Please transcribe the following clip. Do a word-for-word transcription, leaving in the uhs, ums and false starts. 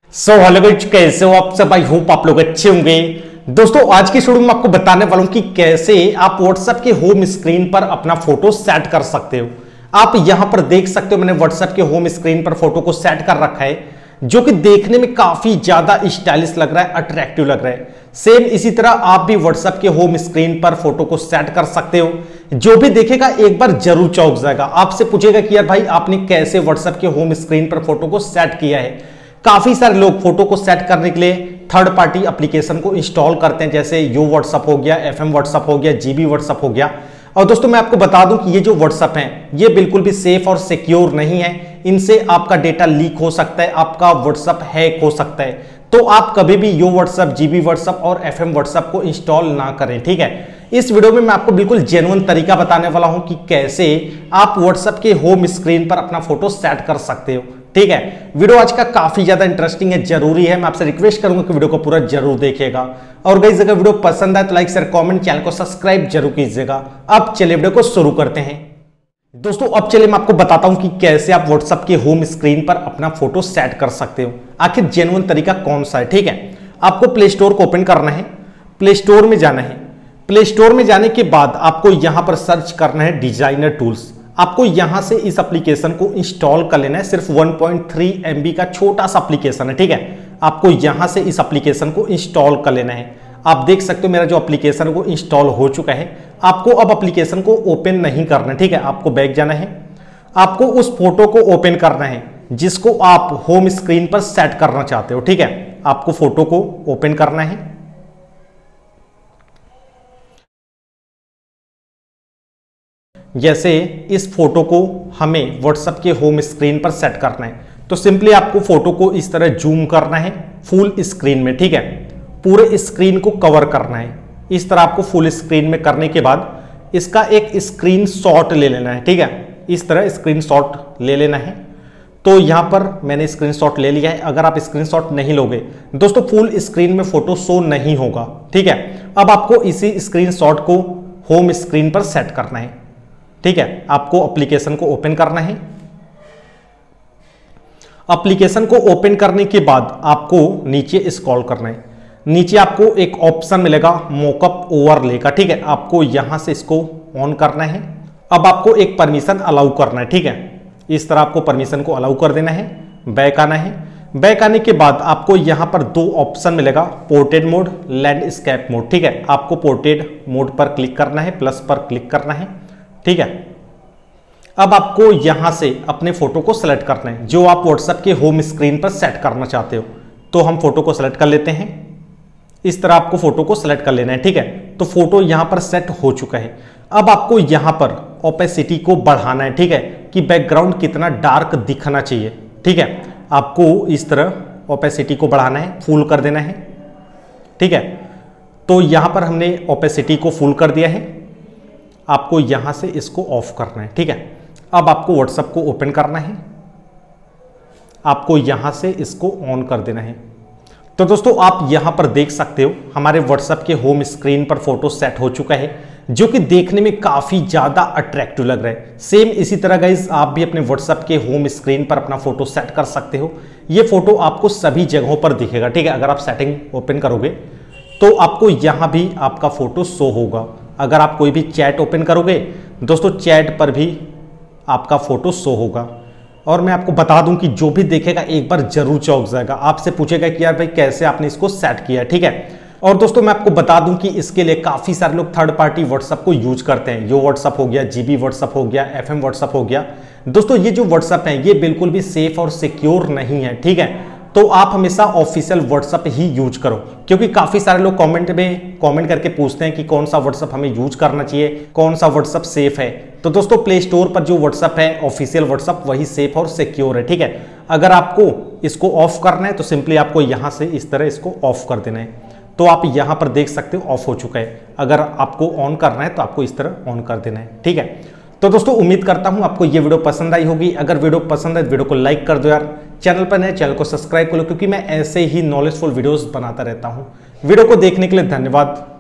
So hello guys, कैसे हो आप सब? आई होप आप लोग अच्छे होंगे। दोस्तों आज की वीडियो में आपको बताने वाला हूं कि कैसे आप व्हाट्सएप के होम स्क्रीन पर अपना फोटो सेट कर सकते हो। आप यहां पर देख सकते हो, मैंने व्हाट्सएप के होम स्क्रीन पर फोटो को सेट कर रखा है, जो कि देखने में काफी ज्यादा स्टाइलिश लग रहा है, अट्रैक्टिव लग रहा है। सेम इसी तरह आप भी व्हाट्सएप के होम स्क्रीन पर फोटो को सेट कर सकते हो। जो भी देखेगा एक बार जरूर चौंक जाएगा, आपसे पूछेगा कि यार भाई आपने कैसे व्हाट्सएप के होम स्क्रीन पर फोटो को सेट किया है। काफी सारे लोग फोटो को सेट करने के लिए थर्ड पार्टी एप्लीकेशन को इंस्टॉल करते हैं, जैसे यो व्हाट्सएप हो गया, एफएम व्हाट्सएप हो गया, जीबी व्हाट्सएप हो गया। और दोस्तों मैं आपको बता दूं कि ये जो व्हाट्सएप हैं ये बिल्कुल भी सेफ और सिक्योर नहीं है। इनसे आपका डेटा लीक हो सकता है, आपका व्हाट्सएप हैक हो सकता है। तो आप कभी भी यो व्हाट्सएप, जीबी व्हाट्सएप और एफएम व्हाट्सएप को इंस्टॉल ना करें, ठीक है। इस वीडियो में मैं आपको बिल्कुल जेन्युइन तरीका बताने वाला हूं कि कैसे आप व्हाट्सएप के होम स्क्रीन पर अपना फोटो सेट कर सकते हो, ठीक है। वीडियो आज का काफी ज्यादा इंटरेस्टिंग है, जरूरी है। मैं आपसे रिक्वेस्ट करूंगा कि वीडियो को पूरा जरूर देखिएगा। और गाइस अगर वीडियो पसंद आए तो लाइक शेयर कमेंट, चैनल को सब्सक्राइब जरूर कीजिएगा। अब चलिए वीडियो को शुरू करते हैं। दोस्तों अब चलिए मैं आपको बताता हूं कि कैसे आप व्हाट्सएप के होम स्क्रीन पर अपना फोटो सेट कर सकते हो। आखिर जेन्युइन तरीका कौन सा है, ठीक है। आपको प्ले स्टोर को ओपन करना है, प्ले स्टोर में जाना है। प्ले स्टोर में जाने के बाद आपको यहां पर सर्च करना है डिजाइनर टूल्स। आपको यहां से इस एप्लीकेशन को इंस्टॉल कर लेना है। सिर्फ one point three M B का छोटा सा एप्लीकेशन है, ठीक है। आपको यहां से इस एप्लीकेशन को इंस्टॉल कर लेना है। आप देख सकते हो मेरा जो एप्लीकेशन को इंस्टॉल हो चुका है। आपको अब एप्लीकेशन को ओपन नहीं करना है, ठीक है। आपको बैक जाना है, आपको उस फोटो को ओपन करना है जिसको आप होम स्क्रीन पर सेट करना चाहते हो, ठीक है। आपको फोटो को ओपन करना है। जैसे इस फोटो को हमें व्हाट्सएप के होम स्क्रीन पर सेट करना है, तो सिंपली आपको फोटो को इस तरह जूम करना है फुल स्क्रीन में, ठीक है। पूरे स्क्रीन को कवर करना है। इस तरह आपको फुल स्क्रीन में करने के बाद इसका एक स्क्रीनशॉट ले लेना है, ठीक है। इस तरह स्क्रीनशॉट ले लेना है। तो यहां पर मैंने स्क्रीनशॉट ले लिया है। अगर आप स्क्रीनशॉट नहीं लोगे दोस्तों फुल स्क्रीन में फोटो शो नहीं होगा, ठीक है। अब आपको इसी स्क्रीनशॉट को होम स्क्रीन पर सेट करना है, ठीक है। आपको एप्लीकेशन को ओपन करना है। एप्लीकेशन को ओपन करने के बाद आपको नीचे स्क्रॉल करना है। नीचे आपको एक ऑप्शन मिलेगा मॉकअप ओवरले का, ठीक है। आपको यहां से इसको ऑन करना है। अब आपको एक परमिशन अलाउ करना है, ठीक है। इस तरह आपको परमिशन को अलाउ कर देना है। बैक आना है। बैक आने के बाद आपको यहां पर दो ऑप्शन मिलेगा, पोर्ट्रेट मोड, लैंडस्केप मोड, ठीक है। आपको पोर्ट्रेट मोड पर क्लिक करना है, प्लस पर क्लिक करना है, ठीक है। अब आपको यहां से अपने फोटो को सेलेक्ट करना है जो आप व्हाट्सएप के होम स्क्रीन पर सेट करना चाहते हो। तो हम फोटो को सेलेक्ट कर लेते हैं। इस तरह आपको फोटो को सेलेक्ट कर लेना है, ठीक है। तो फोटो यहां पर सेट हो चुका है। अब आपको यहां पर ओपेसिटी को बढ़ाना है, ठीक है, कि बैकग्राउंड कितना डार्क दिखना चाहिए, ठीक है। आपको इस तरह ओपेसिटी को बढ़ाना है, फुल कर देना है, ठीक है। तो यहां पर हमने ओपेसिटी को फुल कर दिया है। आपको यहां से इसको ऑफ करना है, ठीक है। अब आपको व्हाट्सएप को ओपन करना है। आपको यहां से इसको ऑन कर देना है। तो दोस्तों आप यहां पर देख सकते हो हमारे व्हाट्सएप के होम स्क्रीन पर फोटो सेट हो चुका है, जो कि देखने में काफी ज्यादा अट्रैक्टिव लग रहा है। सेम इसी तरह गाइस आप भी अपने व्हाट्सएप के होम स्क्रीन पर अपना फोटो सेट कर सकते हो। ये फोटो आपको सभी जगहों पर दिखेगा, ठीक है। अगर आप सेटिंग ओपन करोगे तो आपको यहां भी आपका फोटो शो होगा। अगर आप कोई भी चैट ओपन करोगे दोस्तों, चैट पर भी आपका फोटो शो होगा। और मैं आपको बता दूं कि जो भी देखेगा एक बार जरूर चौंक जाएगा, आपसे पूछेगा कि यार भाई कैसे आपने इसको सेट किया, ठीक है। और दोस्तों मैं आपको बता दूं कि इसके लिए काफी सारे लोग थर्ड पार्टी व्हाट्सएप को यूज करते हैं। यो व्हाट्सएप हो गया, जीबी व्हाट्सएप हो गया, एफएम व्हाट्सएप हो गया। दोस्तों ये जो व्हाट्सएप है ये बिल्कुल भी सेफ और सिक्योर नहीं है, ठीक है। तो आप हमेशा ऑफिशियल व्हाट्सएप ही यूज करो, क्योंकि काफी सारे लोग कमेंट में कमेंट करके पूछते हैं कि कौन सा व्हाट्सएप हमें यूज करना चाहिए, कौन सा व्हाट्सएप सेफ है। तो दोस्तों प्ले स्टोर पर जो व्हाट्सएप है ऑफिशियल व्हाट्सएप वही सेफ और सिक्योर है, ठीक है। अगर आपको इसको ऑफ करना है तो सिंपली आपको यहां से इस तरह इसको ऑफ कर देना है। तो आप यहां पर देख सकते हो ऑफ हो चुका है। अगर आपको ऑन करना है तो आपको इस तरह ऑन कर देना है, ठीक है। तो दोस्तों उम्मीद करता हूं आपको ये वीडियो पसंद आई होगी। अगर वीडियो पसंद है तो वीडियो को लाइक कर दो यार। चैनल पर नए चैनल को सब्सक्राइब कर लो, क्योंकि मैं ऐसे ही नॉलेजफुल वीडियोस बनाता रहता हूं। वीडियो को देखने के लिए धन्यवाद।